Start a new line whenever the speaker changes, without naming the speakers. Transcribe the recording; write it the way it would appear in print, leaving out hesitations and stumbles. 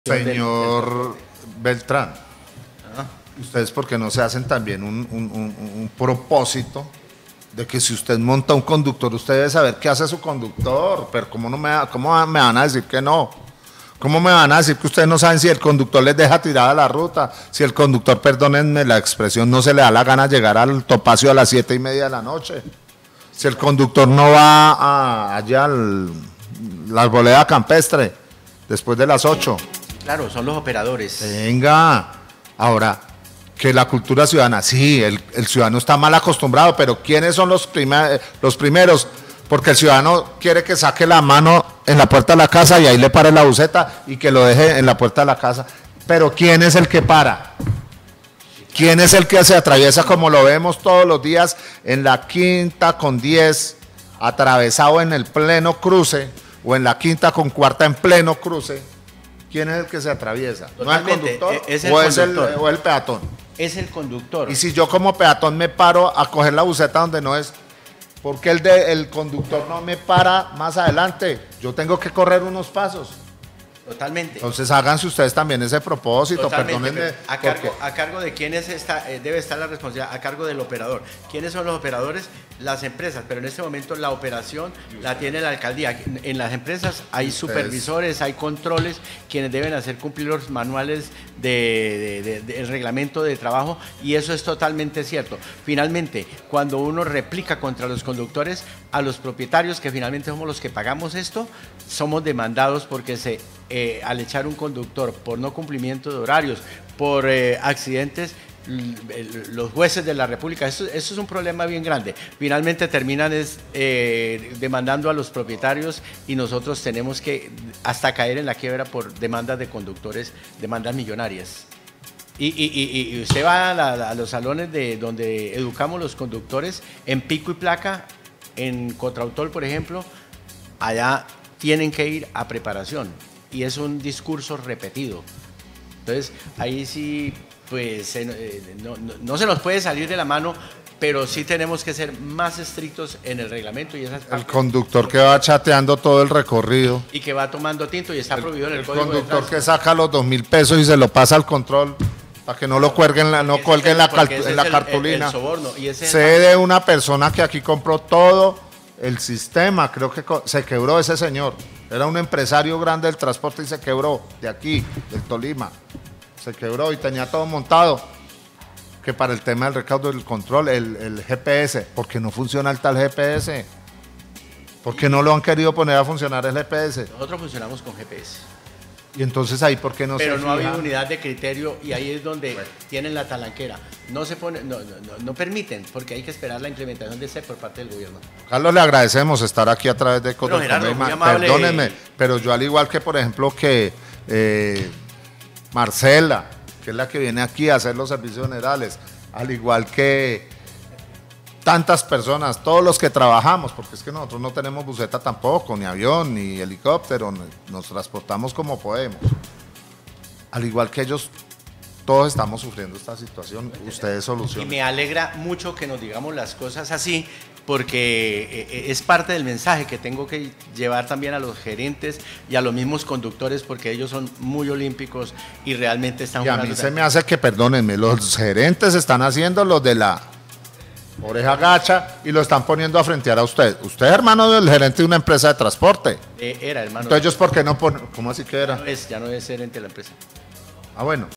Señor Beltrán, ¿ustedes por qué no se hacen también un propósito de que si usted monta un conductor, usted debe saber qué hace su conductor? Pero ¿cómo me van a decir que no? ¿Cómo me van a decir que ustedes no saben si el conductor les deja tirada la ruta? Si el conductor, perdónenme la expresión, no se le da la gana llegar al Topacio a las 7:30 de la noche. Si el conductor no va allá a la arboleda campestre después de las 8.
Claro, son los operadores.
Venga, ahora, que la cultura ciudadana, sí, el ciudadano está mal acostumbrado, pero ¿quiénes son los primeros? Porque el ciudadano quiere que saque la mano en la puerta de la casa y ahí le pare la buceta y que lo deje en la puerta de la casa. Pero ¿quién es el que para? ¿Quién es el que se atraviesa como lo vemos todos los días en la quinta con 10, atravesado en el pleno cruce, o en la quinta con cuarta en pleno cruce? ¿Quién es el que se atraviesa?
Totalmente,
¿No es el
es
conductor?
el
¿O el peatón?
Es el conductor.
Y si yo como peatón me paro a coger la buceta donde no es, ¿por qué el conductor no me para más adelante? Yo tengo que correr unos pasos.
Totalmente.
Entonces háganse ustedes también ese propósito, perdónenme.
A cargo de quiénes debe estar la responsabilidad, a cargo del operador. ¿Quiénes son los operadores? Las empresas, pero en este momento la operación la tiene la alcaldía. En las empresas hay supervisores, hay controles, quienes deben hacer cumplir los manuales del reglamento de trabajo, y eso es totalmente cierto. Finalmente, cuando uno replica contra los conductores, a los propietarios, que finalmente somos los que pagamos esto, somos demandados porque al echar un conductor por no cumplimiento de horarios, por accidentes, los jueces de la República, eso es un problema bien grande. Finalmente terminan demandando a los propietarios, y nosotros tenemos que hasta caer en la quiebra por demandas de conductores, demandas millonarias. Y usted va a los salones donde educamos los conductores, en pico y placa, en Contrautol, por ejemplo, allá tienen que ir a preparación, y es un discurso repetido. Entonces, ahí sí, pues, no se nos puede salir de la mano, pero sí tenemos que ser más estrictos en el reglamento. Y el
conductor que va chateando todo el recorrido.
Y que va tomando tinto y está prohibido en el código.
El conductor que saca los 2.000 pesos y se lo pasa al control para que no lo cuelguen, cuelguen la cartulina.
El soborno.
Sé de una persona que aquí compró todo el sistema, creo que se quebró ese señor. Era un empresario grande del transporte y se quebró, de aquí, del Tolima. Se quebró y tenía todo montado. Que para el tema del recaudo del control, el GPS, ¿por qué no funciona el tal GPS? ¿Por qué no lo han querido poner a funcionar el GPS?
Nosotros funcionamos con GPS.
Y entonces ahí, ¿por qué no se
Pero no ha
fija?
habido unidad de criterio, y ahí es donde tienen la talanquera. No se pone, no permiten, porque hay que esperar la implementación de por parte del gobierno.
Carlos, le agradecemos estar aquí a través de Código. Perdónenme, pero yo, al igual que, por ejemplo, que Marcela, que es la que viene aquí a hacer los servicios generales, al igual que tantas personas, todos los que trabajamos, porque es que nosotros no tenemos buseta tampoco, ni avión, ni helicóptero, nos transportamos como podemos. Al igual que ellos, todos estamos sufriendo esta situación, ustedes solucionan.
Y me alegra mucho que nos digamos las cosas así, porque es parte del mensaje que tengo que llevar también a los gerentes y a los mismos conductores, porque ellos son muy olímpicos y realmente están...
Y a mí se me hace que, perdónenme, los gerentes están haciendo los de la oreja gacha y lo están poniendo a frentear a usted. Usted es hermano del gerente de una empresa de transporte.
Era hermano.
Entonces ellos, ¿por qué no ponen? ¿Cómo así que era?
Ya no es gerente de la empresa.
Ah, bueno.